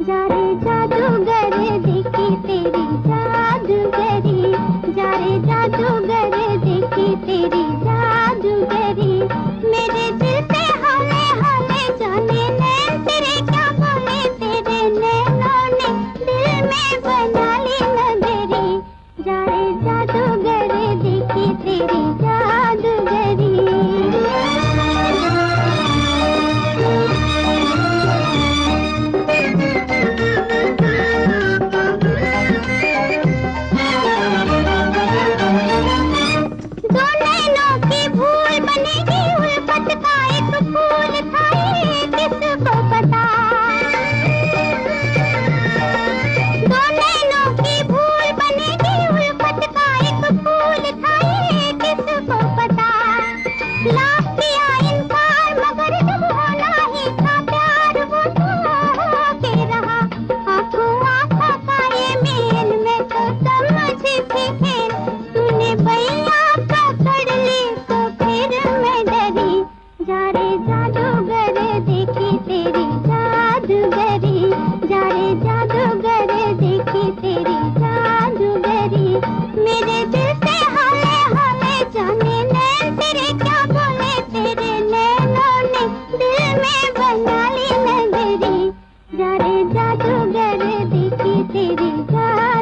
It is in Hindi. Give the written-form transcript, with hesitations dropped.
जा रे जादूगर देखी तेरी जादूगरी, जा रे जादूगर देखी तेरी जादूगरी। मेरे दिल से हौले हौले जाने नैन तेरे क्या बोले, तेरे नैनों ने दिल में बना ली नगरी। जा रे जादूगर देखी तेरी जादूगरी। जादूगर देखी तेरी जादूगरी।